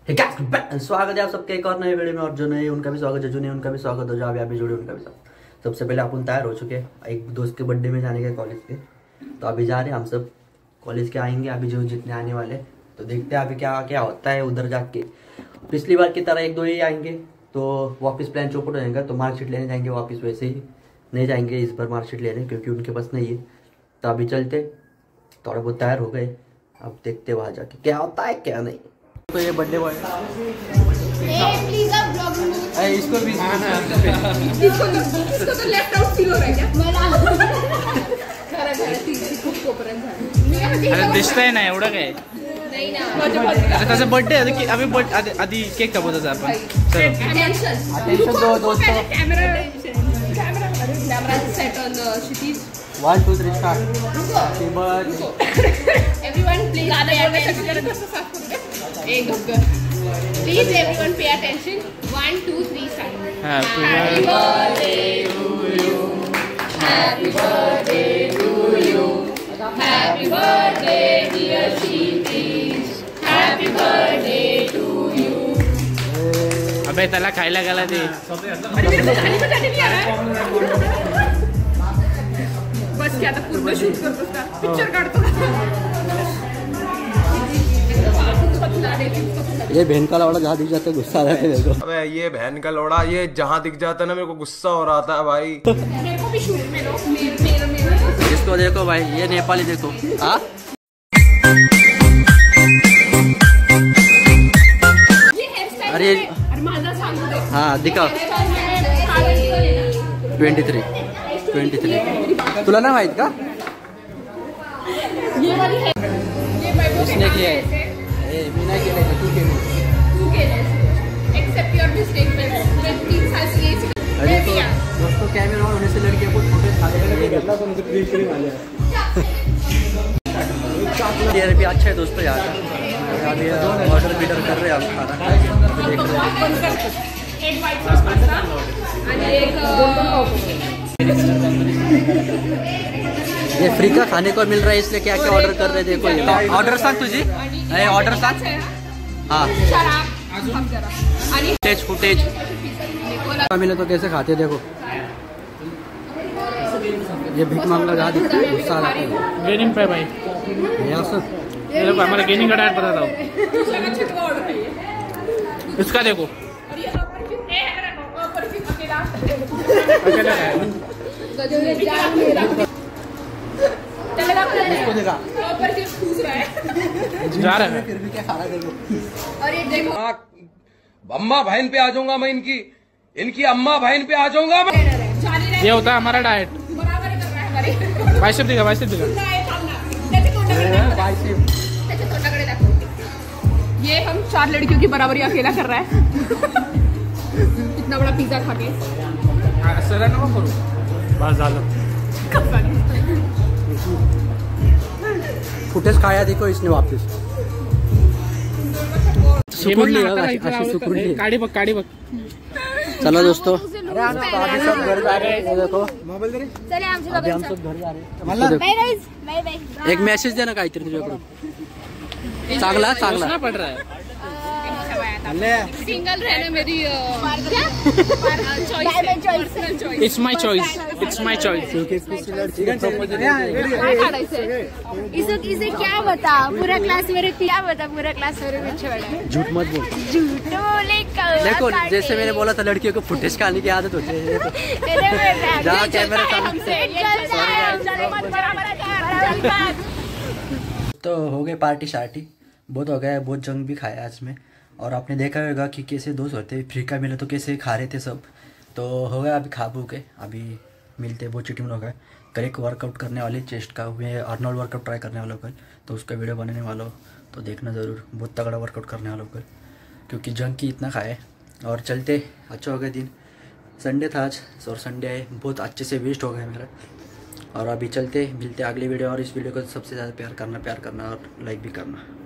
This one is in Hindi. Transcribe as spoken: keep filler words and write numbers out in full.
स्वागत है आप सबके एक और नए वीडियो में। और जो नए उनका भी स्वागत है, जो नहीं उनका भी स्वागत हो, जो अभी अभी जुड़े उनका भी स्वागत। सबसे पहले अपन तैयार हो चुके हैं एक दोस्त के बर्थडे में जाने के कॉलेज के, तो अभी जा रहे हैं हम सब कॉलेज के। आएंगे अभी जो जितने आने वाले, तो देखते हैं अभी क्या क्या होता है उधर जाके। पिछली बार की तरह एक दो ही आएंगे तो वापस प्लान चौपट हो जाएगा, तो मार्कशीट लेने जाएंगे वापस। वैसे ही नहीं जाएंगे इस बार मार्कशीट लेने, क्योंकि उनके पास नहीं है। तो अभी चलते, थोड़ा बहुत तैयार हो गए, अब देखते वहाँ जाके क्या होता है क्या नहीं। तो ये बर्थडे बॉय इसको भी इसको तो इसको तो लेफ्ट आउट फील हो रहा है क्या? अरे दिसतंय ना एवढं काय नाही ना आता त्याचा बर्थडे आहे आम्ही बर्थडे आधी केक कापतो आपण अटेंशन अटेंशन दो दोस्तों, camera camera camera set on Kshitij one two three start. Happy birthday everyone please एक please everyone pay attention. One two three start. Happy birthday to you, happy birthday to you, happy birthday dear Kshitij, happy birthday to you. अबे त्याला खायला गेला ते अरे मेरे को खाने को जाने नहीं आ रहा है। बस क्या था, पूर्ण शूट करतो का पिक्चर काढतो ये बहन का लौड़ा जहाँ दिख जाता है गुस्सा आ रहा है मेरे को। अबे ये बहन का लौड़ा ये जहाँ दिख जाता है ना, मेरे को गुस्सा हो रहा था भाई। मेरे को भी शूट में लो, मेरे मेरे इसको देखो भाई, ये नेपाली देखो। हाँ अरे हाँ दिखाओ। ट्वेंटी थ्री ट्वेंटी थ्री तुला ना माहित का? ये वाली है, ये इसने किया है, मी नाही केलं, तू केलं। तू केलं एक्सेप्ट योर मिस्टेक। मैं तीन साल से यही अरे तो दोस्तों कैमरा ऑन होने से लड़कियों को फोटो ये भी अच्छा है दोस्तों यहाँ का। अभी ऑर्डर बीडर कर रहे हैं हम खाना देख रहे हैं। एक व्हाइट सॉस पास्ता आणि एक ये फ्री का खाने को मिल रहा है, इसलिए क्या क्या ऑर्डर कर रहे हैं देखो। ये ऑर्डर सांग तुझी, ऑर्डर सांग। हाँ फुटेज फुटेज मिले तो कैसे खाते देखो। ये भीख मांगला जहाँ दिखता है गुस्सा आ रहा है। गेनिंग पे भाई ये सब ये लोग हमारा गेनिंग का डाइट बताता हूँ। इसका देखो इसको देखा जा रहा है फिर भी क्या खा रहा है देखो। और ये देखो अम्मा बहन पे आ जाऊंगा मैं, इनकी इनकी अम्मा बहन पे आ जाऊंगा मैं। ये होता है हमारा डाइट। बराबर कर रहा है हमारे। बाइसेप दिखा बाइसेप दिखा त्याच्या तोंडाकडे दाखव। ये हम चार लड़कियों की बराबरी अकेला कर रहा है। इतना बड़ा पिज्जा खा के सर नको करू, बस झालं। फुटेज खाया देखो इसने वापस सुकुड़ लिया, अशी सुकुड़ ली। काढी बघ काढी बघ। चलो दोस्तों अभी सब घर जा रहे हैं। देखो चले आमचे अभी हम सब घर जा रहे हैं। Bye guys bye bye. एक मेसेज दे ना काहीतरी तुझ्याकडून चांगला चांगला पड़ रहा है। सिंगल रहना मेरी choice. It's my choice, it's my choice. इसे इसे क्या बता, पूरा क्लास मेरे क्या बता, पूरा क्लास मेरे पीछे बैठा है। झूठ मत बोल। झूठ बोले देखो जैसे मैंने बोला था लड़कियों को फुटेज खाने की आदत होती है। जहाँ कैमरा तो हो गए पार्टी शार्टी, बहुत हो गया, बहुत जंग भी खाया आज में। और आपने देखा होगा कि कैसे दोस्त होते, फ्री का मिले तो कैसे खा रहे थे सब। तो हो गया अभी खा पू के, अभी मिलते बहुत चिटिंग हो गए। कल एक वर्कआउट करने वाले चेस्ट का, मैं अर्नोल्ड वर्कआउट ट्राई करने वाला हूँ कल, तो उसका वीडियो बनाने वाला हो, तो देखना ज़रूर। बहुत तगड़ा वर्कआउट करने वाला हूँ कल, क्योंकि जंग की इतना खाए। और चलते, अच्छा हो गया दिन, संडे था आज और संडे है बहुत अच्छे से वेस्ट हो गया मेरा। और अभी चलते मिलते अगले वीडियो। और इस वीडियो को सबसे ज़्यादा प्यार करना प्यार करना और लाइक भी करना।